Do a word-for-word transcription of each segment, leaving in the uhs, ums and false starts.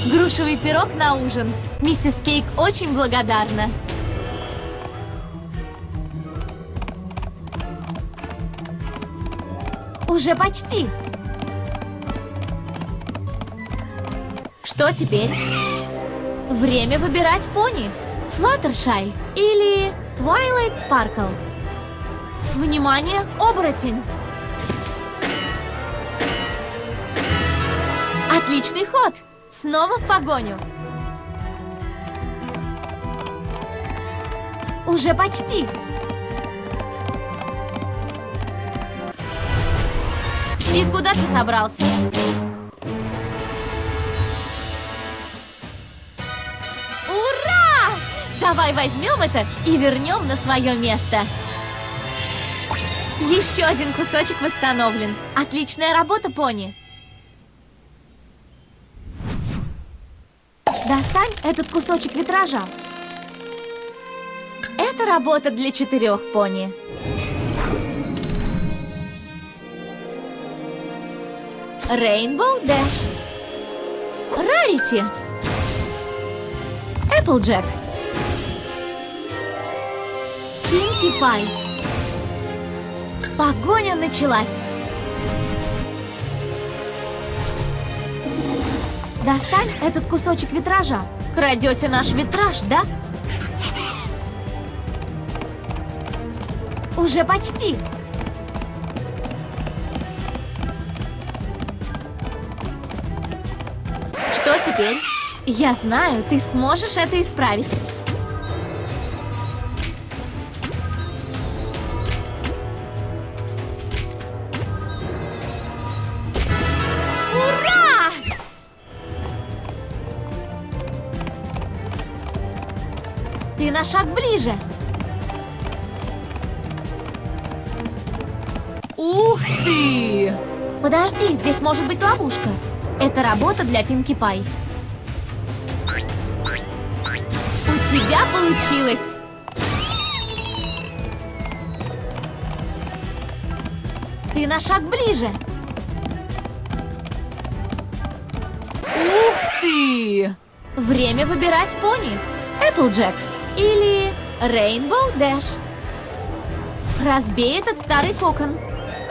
Грушевый пирог на ужин. Миссис Кейк очень благодарна. Уже почти. Что теперь? Время выбирать пони. Флаттершай или Твайлайт Спаркл. Внимание, оборотень. Отличный ход. Снова в погоню. Уже почти. И куда ты собрался? Ура! Давай возьмем это и вернем на свое место. Еще один кусочек восстановлен. Отличная работа, пони. Достань этот кусочек витража. Это работа для четырех, пони. Rainbow Dash. Rarity. Applejack. Pinkie Pie. Погоня началась. Достань этот кусочек витража. Крадете наш витраж, да? Уже почти. Что теперь? Я знаю, ты сможешь это исправить. Ура! Ты на шаг ближе. Ух ты! Подожди, здесь может быть ловушка. Это работа для Пинки Пай. У тебя получилось! Ты на шаг ближе. Ух ты! Время выбирать пони. Applejack или Rainbow Dash. Разбей этот старый кокон.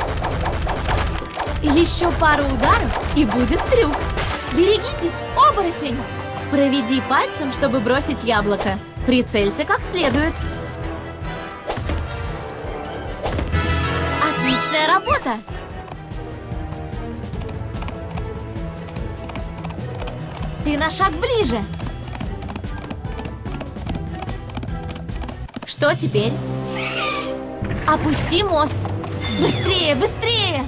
Еще пару ударов, и будет трюк. Берегитесь, оборотень! Проведи пальцем, чтобы бросить яблоко. Прицелься как следует. Отличная работа! Ты на шаг ближе. Что теперь? Опусти мост. Быстрее, быстрее!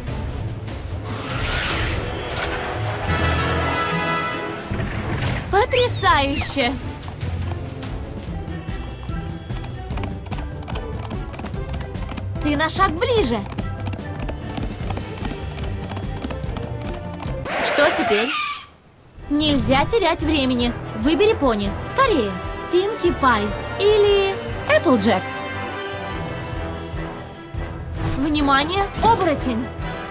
Потрясающе! Ты на шаг ближе. Что теперь? Нельзя терять времени. Выбери пони. Скорее. Пинки Пай или Applejack. Внимание, оборотень.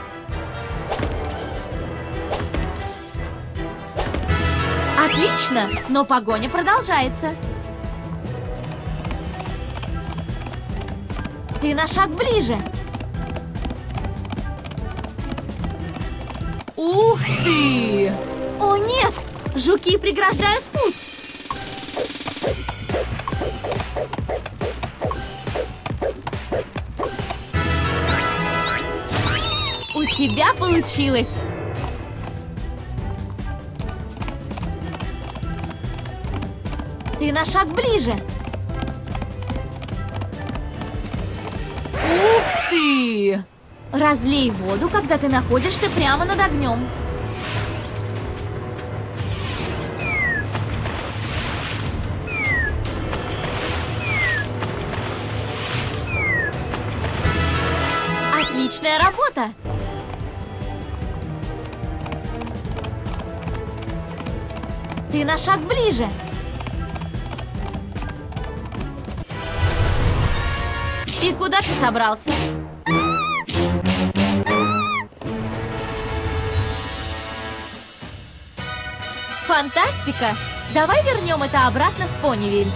Отлично, но погоня продолжается. Ты на шаг ближе. Ух ты! О нет! Жуки преграждают путь! У тебя получилось! Ты на шаг ближе. Ух ты! Разлей воду, когда ты находишься прямо над огнем. Отличная работа! Ты на шаг ближе. И куда ты собрался? Фантастика! Давай вернем это обратно в Понивиль.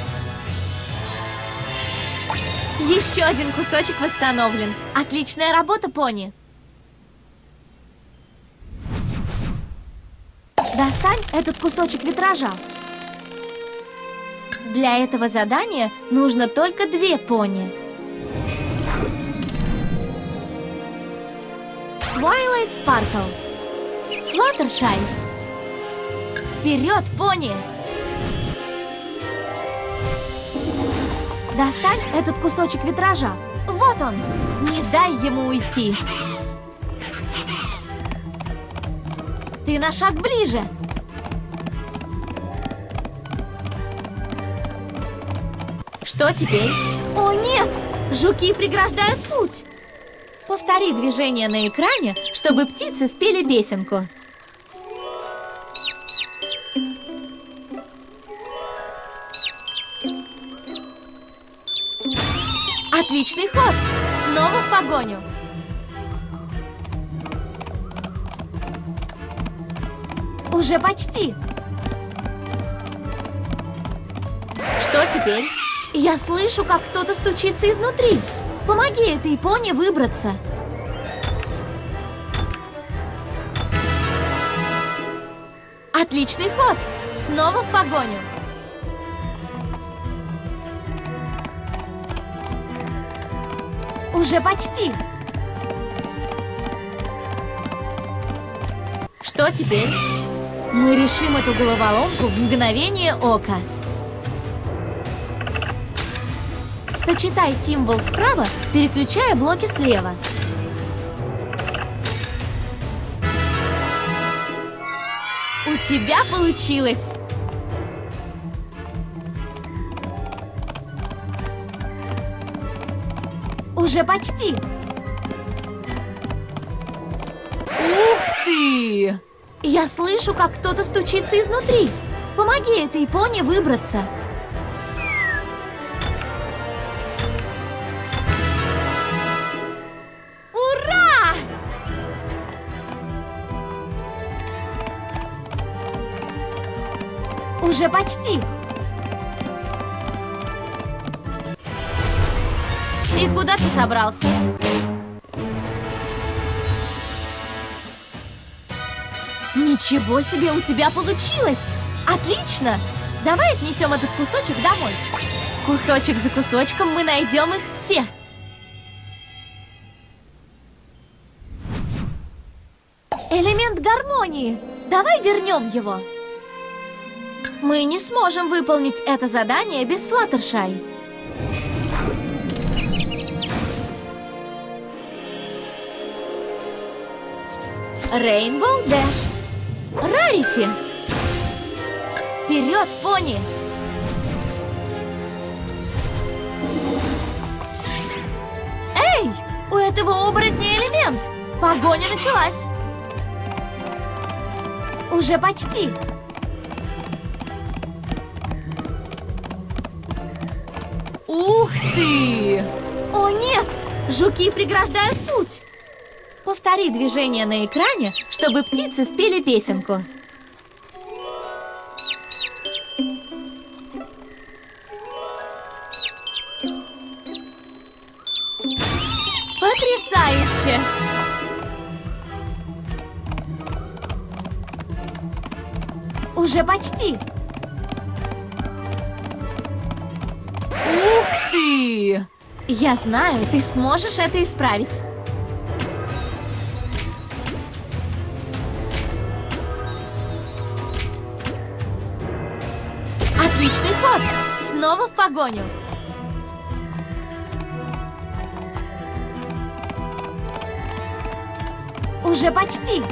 Еще один кусочек восстановлен. Отличная работа, Пони. Достань этот кусочек витража. Для этого задания нужно только две пони. Twilight Sparkle. Fluttershy. Вперед, пони! Достань этот кусочек витража. Вот он! Не дай ему уйти. Ты на шаг ближе. Что теперь? О, нет! Жуки преграждают путь. Повтори движение на экране, чтобы птицы спели песенку. Отличный ход! Снова в погоню. Уже почти. Что теперь? Я слышу, как кто-то стучится изнутри. Помоги этой пони выбраться. Отличный ход! Снова в погоню. Уже почти. Что теперь? Мы решим эту головоломку в мгновение ока. Сочетай символ справа, переключая блоки слева. У тебя получилось! Уже почти! Ух ты! Я слышу, как кто-то стучится изнутри. Помоги этой пони выбраться. Ура! Уже почти. И куда ты собрался? Ничего себе, у тебя получилось! Отлично! Давай отнесем этот кусочек домой. Кусочек за кусочком мы найдем их все. Элемент гармонии. Давай вернем его. Мы не сможем выполнить это задание без Fluttershy. Rainbow Dash. Рарити! Вперед, пони! Эй! У этого оборотня элемент! Погоня началась! Уже почти! Ух ты! О нет! Жуки преграждают путь! Повтори движение на экране, чтобы птицы спели песенку. Потрясающе! Уже почти! Ух ты! Я знаю, ты сможешь это исправить. Отличный ход! Снова в погоню. Уже почти.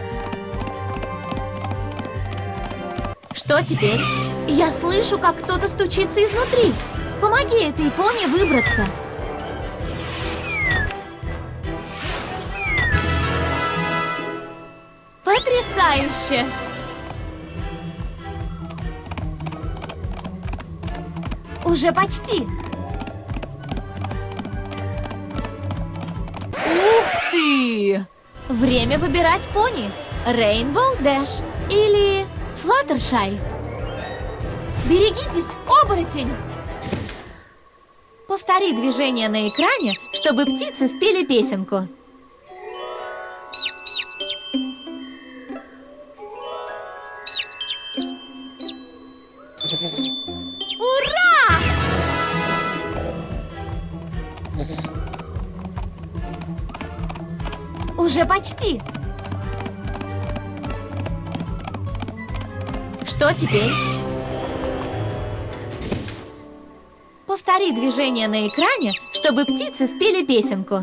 Что теперь? Я слышу, как кто-то стучится изнутри. Помоги этой пони выбраться. Потрясающе! Уже почти. Ух ты! Время выбирать пони. Rainbow Dash или Fluttershy. Берегитесь, оборотень! Повтори движение на экране, чтобы птицы спели песенку. Ура! Уже почти. Что теперь? Повтори движение на экране, чтобы птицы спели песенку.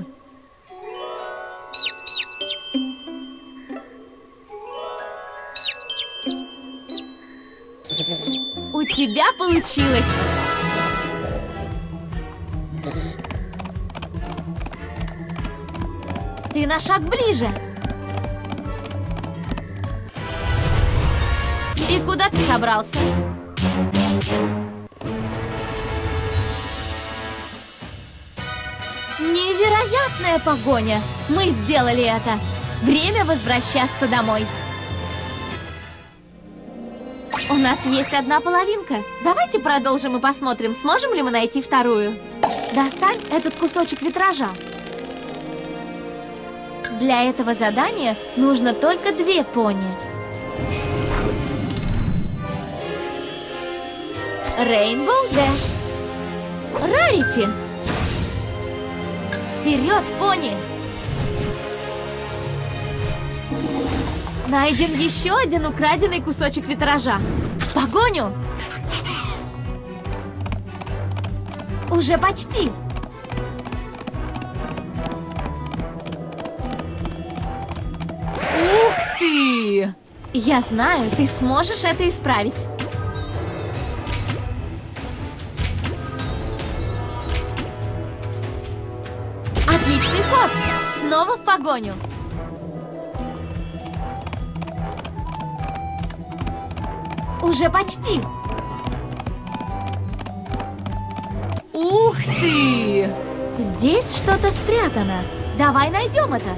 У тебя получилось! Ты на шаг ближе. И куда ты собрался? Невероятная погоня! Мы сделали это! Время возвращаться домой. У нас есть одна половинка. Давайте продолжим и посмотрим, сможем ли мы найти вторую. Достань этот кусочек витража. Для этого задания нужно только две пони. Rainbow Dash. Rarity. Вперед, пони! Найден еще один украденный кусочек витража. В погоню! Уже почти! Ух ты! Я знаю, ты сможешь это исправить. Отличный ход! Снова в погоню! Уже почти! Ух ты! Здесь что-то спрятано. Давай найдем это.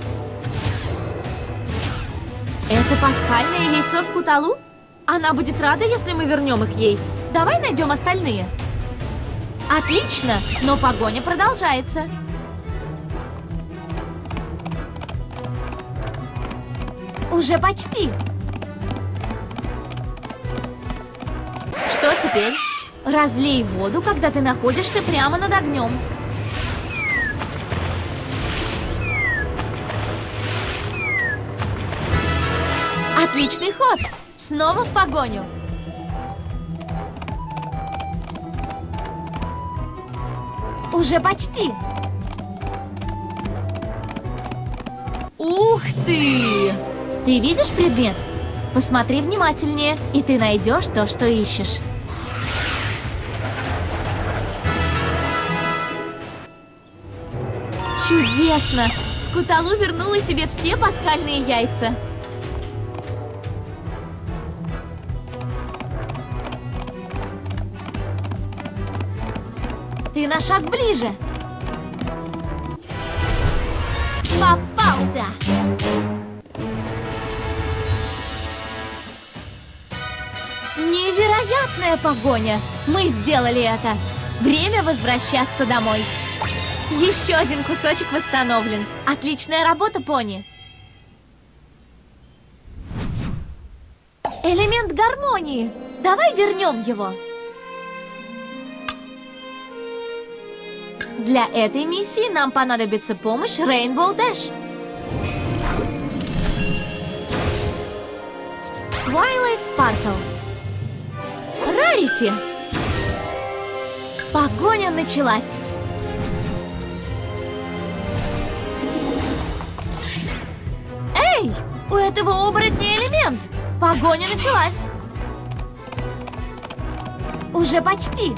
Это пасхальное яйцо Скуталу? Она будет рада, если мы вернем их ей. Давай найдем остальные. Отлично, но погоня продолжается. Уже почти. Что теперь? Разлей воду, когда ты находишься прямо над огнем. Отличный ход! Снова в погоню. Уже почти. Ух ты! Ты видишь предмет? Посмотри внимательнее, и ты найдешь то, что ищешь. Чудесно! Скуталу вернула себе все пасхальные яйца. Ты на шаг ближе. Попался! Невероятная погоня! Мы сделали это! Время возвращаться домой. Еще один кусочек восстановлен. Отличная работа, пони. Элемент гармонии. Давай вернем его. Для этой миссии нам понадобится помощь Rainbow Dash. Twilight Sparkle. Rarity. Погоня началась. Эй, у этого оборотня элемент. Погоня началась. Уже почти.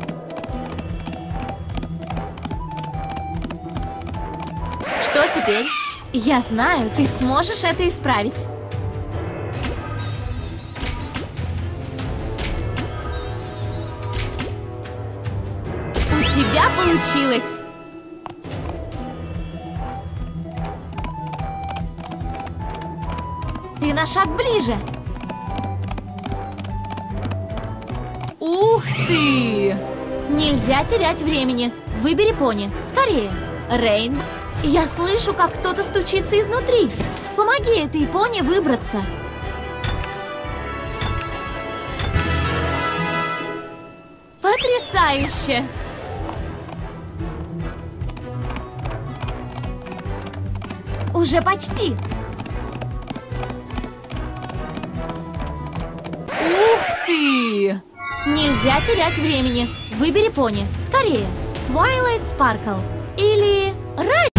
Что теперь? Я знаю, ты сможешь это исправить. У тебя получилось! Ты на шаг ближе. ты! Нельзя терять времени. Выбери пони. Скорее. Рейн, я слышу, как кто-то стучится изнутри. Помоги этой пони выбраться. Потрясающе! Уже почти. Ух ты! Нельзя терять времени. Выбери пони. Скорее. Twilight Sparkle или Рай.